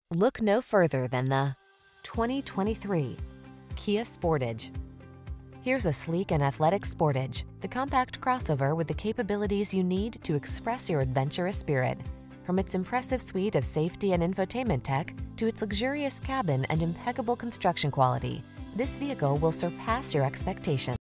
Look no further than the 2023 Kia Sportage. Here's a sleek and athletic Sportage, the compact crossover with the capabilities you need to express your adventurous spirit. From its impressive suite of safety and infotainment tech to its luxurious cabin and impeccable construction quality, this vehicle will surpass your expectations.